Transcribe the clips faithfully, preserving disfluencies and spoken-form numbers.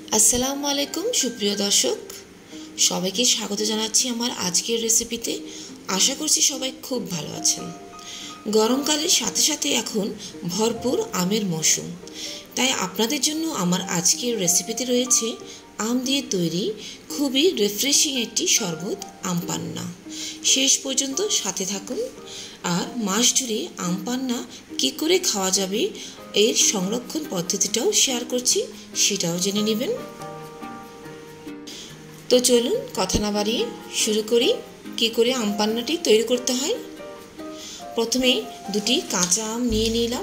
আসসালামু আলাইকুম সুপ্রিয় দর্শক, সবাইকে স্বাগত জানাচ্ছি আমার আজকের রেসিপিতে। আশা করছি সবাই খুব ভালো আছেন। গরমকালের সাথে সাথে এখন ভরপুর আমের মৌসুম, তাই আপনাদের জন্য আমার আজকের রেসিপিতে রয়েছে আম দিয়ে তৈরি খুবই রিফ্রেশিং একটি শরবত আম পান্না। শেষ পর্যন্ত সাথে থাকুন। আর মাস জুড়ে আম পান্না কী করে খাওয়া যাবে এর সংরক্ষণ পদ্ধতিটাও শেয়ার করছি, সেটাও জেনে নেবেন। তো চলুন কথা না বাড়িয়ে শুরু করি কী করে আম পান্নাটি তৈরি করতে হয়। প্রথমে দুটি কাঁচা আম নিয়ে নিলাম।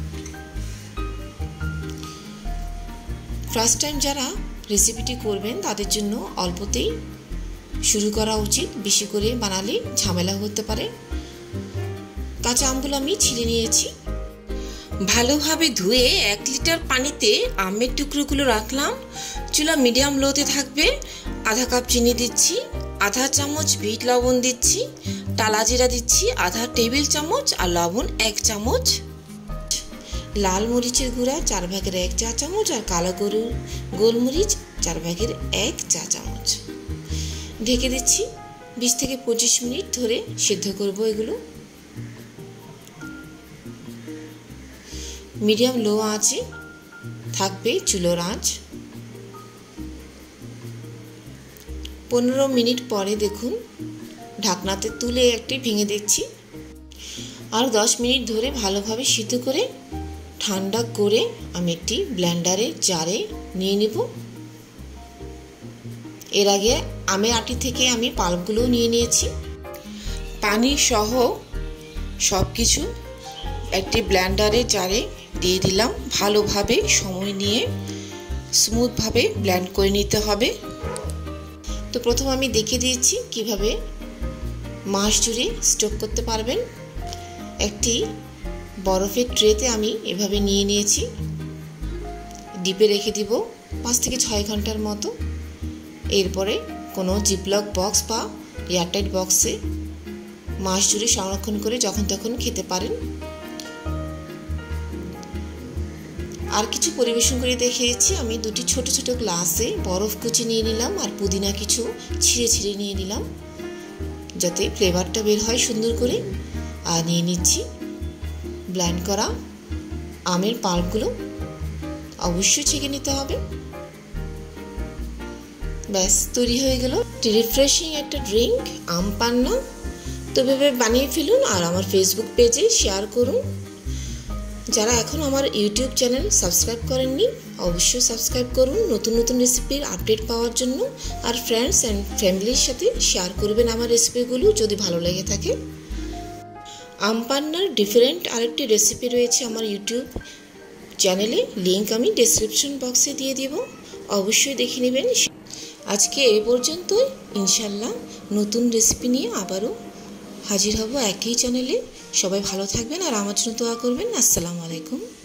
ফার্স্ট টাইম যারা রেসিপিটি করবেন তাদের জন্য অল্পতেই শুরু করা উচিত, বেশি করে বানালে ঝামেলা হতে পারে। কাঁচা আমগুলো আমি ছিলে নিয়েছি। ভালোভাবে ধুয়ে এক লিটার পানিতে আমের টুকরোগুলো রাখলাম। চুলা মিডিয়াম লোতে থাকবে। আধা কাপ চিনি দিচ্ছি, আধা চামচ বিট লবণ দিচ্ছি, টালা জিরা দিচ্ছি আধা টেবিল চামচ, আর লবণ এক চামচ, লাল মরিচের গুঁড়া চার ভাগের এক চা চামচ, আর কালো গরুর গোলমরিচ চার ভাগের এক চা চামচ। ঢেকে দিচ্ছি। বিশ থেকে পঁচিশ মিনিট ধরে সিদ্ধ করব এগুলো। মিডিয়াম লো আঁচে থাকবে চুলোর আঁচ। পনেরো মিনিট পরে দেখুন ঢাকনাতে তুলে একটি ভেঙে দিচ্ছি। আর দশ মিনিট ধরে ভালোভাবে সিদ্ধ করে ঠান্ডা করে আমি একটি ব্লেন্ডারে জারে নিয়ে নেব। এর আগে আমের আটি থেকে আমি পাল্পগুলো নিয়ে নিয়েছি। পানি সহ সব কিছু একটি ব্লেন্ডারে জারে দিয়ে দিলাম। ভালোভাবে সময় নিয়ে স্মুথভাবে ব্লেন্ড করে নিতে হবে। তো প্রথম আমি দেখিয়ে দিয়েছি কিভাবে মাস জুড়ে স্টোর করতে পারবেন। একটি বরফের ট্রেতে আমি এভাবে নিয়ে নিয়েছি। ডিপে রেখে দিব পাঁচ থেকে ছয় ঘন্টার মতো। এরপরে কোনো জিপলক বক্স বা এয়ারটাইট বক্সে মাস জুড়ে সংরক্ষণ করে যখন তখন খেতে পারেন। আর কিছু পরিবেশন করে দেখিয়েছি। আমি দুটি ছোট ছোট গ্লাসে বরফ কুচি নিয়ে নিলাম, আর পুদিনা কিছু ছিঁড়ে ছিঁড়ে নিয়ে নিলাম যাতে ফ্লেভারটা বের হয় সুন্দর করে। আর নিয়ে নিচ্ছি ব্লেন্ড করা আমের পাল্পগুলো, অবশ্যই ছেঁকে নিতে হবে। ব্যাস তৈরি হয়ে গেল রিফ্রেশিং একটা ড্রিঙ্ক আম পান্না। তো ভেবে বানিয়ে ফেলুন আর আমার ফেসবুক পেজে শেয়ার করুন। যারা এখন আমার ইউটিউব চ্যানেল সাবস্ক্রাইব করেননি অবশ্যই সাবস্ক্রাইব করুন নতুন নতুন রেসিপির আপডেট পাওয়ার জন্য। আর ফ্রেন্ডস অ্যান্ড ফ্যামিলির সাথে শেয়ার করবেন আমার রেসিপিগুলো যদি ভালো লেগে থাকে। আম পান্নার ডিফারেন্ট আরেকটি রেসিপি রয়েছে আমার ইউটিউব চ্যানেলে, লিঙ্ক আমি ডেসক্রিপশন বক্সে দিয়ে দিব, অবশ্যই দেখে নেবেন। আজকে এ পর্যন্তই। ইনশাল্লাহ নতুন রেসিপি নিয়ে আবারও হাজির হব একই চ্যানেলে। সবাই ভালো থাকবেন আর আমার জন্য দোয়া করবেন। আসসালামু আলাইকুম।